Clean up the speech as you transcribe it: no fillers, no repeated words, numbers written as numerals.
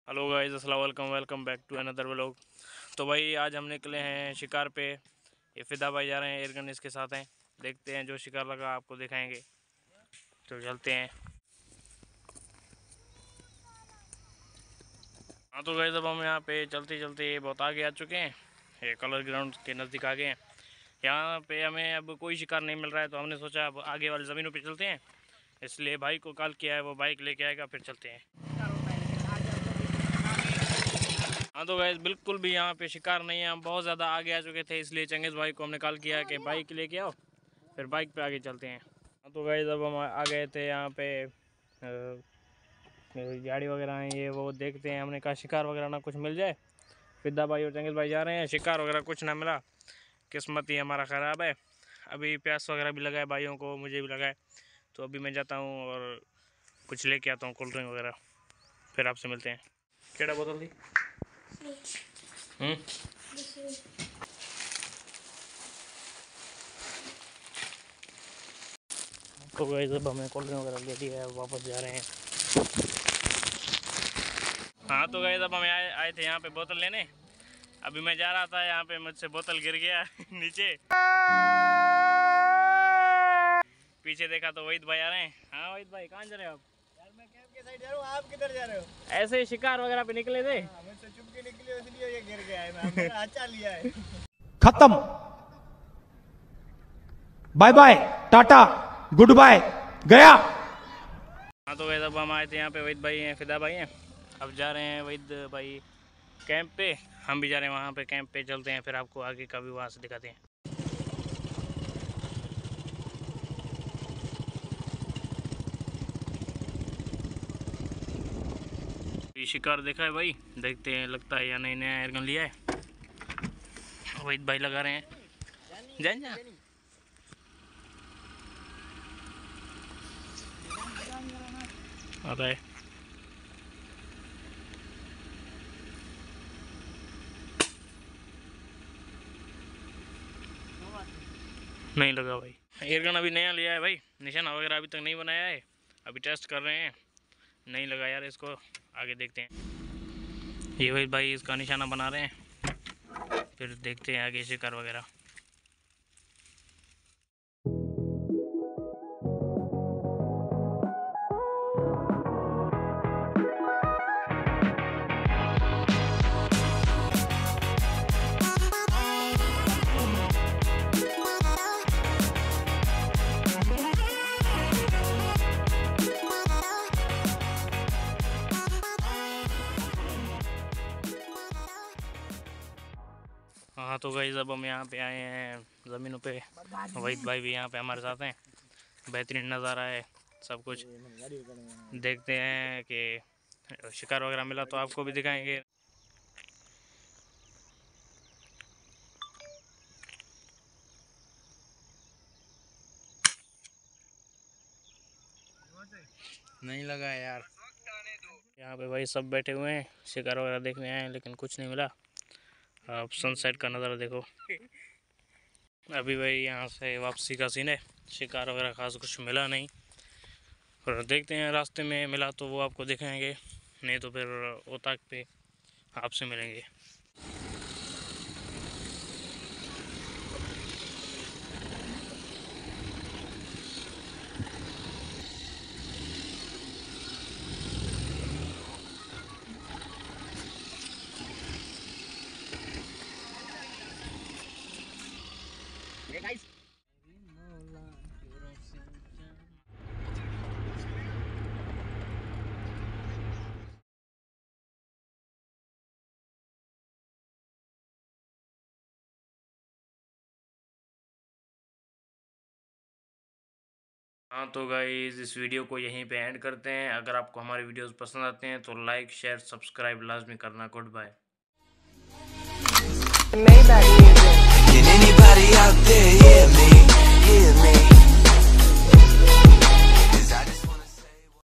Hello guys, अस्सलाम वालेकुम, welcome back to another vlog. तो भाई आज हम निकले हैं शिकार पे। ये फिदा भाई जा रहे हैं, एयरगन इसके साथ हैं। देखते हैं जो शिकार लगा आपको दिखाएंगे, तो चलते हैं। हाँ तो गाइस अब हम यहाँ पे चलते चलते बहुत आगे आ चुके हैं। ये कलर ग्राउंड के नज़दीक आ गए हैं। यहाँ पे हमें अब कोई शिकार नहीं मिल रहा है, तो हमने सोचा अब आगे वाली ज़मीनों पे चलते हैं। इसलिए भाई को कॉल किया है, वो बाइक लेके आएगा, फिर चलते हैं। हाँ तो गाइस बिल्कुल भी यहाँ पे शिकार नहीं है, हम बहुत ज़्यादा आगे आ चुके थे, इसलिए चंगेज़ भाई को हमने कॉल किया कि बाइक लेके आओ, फिर बाइक पे आगे चलते हैं। हाँ तो गाइस अब हम आ गए थे यहाँ पे, गाड़ी वगैरह हैं ये वो, देखते हैं। हमने कहा शिकार वगैरह ना कुछ मिल जाए। फिदा भाई और चंगेज़ भाई जा रहे हैं, शिकार वगैरह कुछ ना मिला, किस्मत ही हमारा ख़राब है। अभी प्यास वगैरह भी लगा है भाइयों को, मुझे भी लगा है, तो अभी मैं जाता हूँ और कुछ लेके आता हूँ, कोल्ड ड्रिंक वगैरह, फिर आपसे मिलते हैं। केड़ा बोतल दी? तो गाइस अब हमें कोल्ड ड्रिंक वगैरह ले लिया है, वापस जा रहे हैं। हाँ तो गाइस अब हम आए थे यहाँ पे बोतल लेने। अभी मैं जा रहा था, यहाँ पे मुझसे बोतल गिर गया नीचे। पीछे देखा तो वहीद भाई आ रहे हैं। हाँ वहीद भाई, कहाँ जा रहे हो आप? यार मैं कैंप के साइड जा रहा हूँ, आप किधर जा रहे हो? ऐसे ही शिकार वगैरह पे निकले थे। मुझसे चुप के निकले, इसलिए ये गिर गया है। मैंने अच्छा लिया है। खत्म, बाय बाय, टाटा, गुड बाय, गया। हाँ तो गाइस अब हम आए थे यहाँ पे, वहीद भाई हैं, फिदा भाई हैं। अब जा रहे हैं वहीद भाई कैंप पे, हम भी जा रहे हैं वहाँ पे कैंप पे। चलते हैं, फिर आपको आगे का भी वहाँ से दिखाते हैं। ये शिकार देखा है भाई, देखते हैं लगता है या नहीं। नया एयरगन लिया है, वहीद भाई लगा रहे हैं। जान जा आता है। नहीं लगा भाई। एयरगन अभी नया लिया है भाई, निशाना वगैरह अभी तक नहीं बनाया है, अभी टेस्ट कर रहे हैं। नहीं लगा यार इसको, आगे देखते हैं। ये भाई भाई इसका निशाना बना रहे हैं, फिर देखते हैं आगे शिकार वगैरह। हाँ तो गाइस अब हम यहाँ पे आए हैं ज़मीनों पे, वहीद भाई भी यहाँ पे हमारे साथ हैं। बेहतरीन नज़ारा है सब कुछ। देखते हैं कि शिकार वगैरह मिला तो आपको भी दिखाएंगे। नहीं लगा यार। यहाँ पे भाई सब बैठे हुए हैं, शिकार वगैरह देखने आए हैं, लेकिन कुछ नहीं मिला। आप सनसेट का नज़ारा देखो। अभी भाई यहाँ से वापसी का सीन है, शिकार वगैरह खास कुछ मिला नहीं, और देखते हैं रास्ते में मिला तो वो आपको दिखाएंगे, नहीं तो फिर ओताक पे आपसे मिलेंगे। हाँ तो गाइस इस वीडियो को यहीं पे एंड करते हैं। अगर आपको हमारे वीडियोस पसंद आते हैं तो लाइक शेयर सब्सक्राइब लाजमी करना। Good bye. Can anybody out there hear me? Hear me?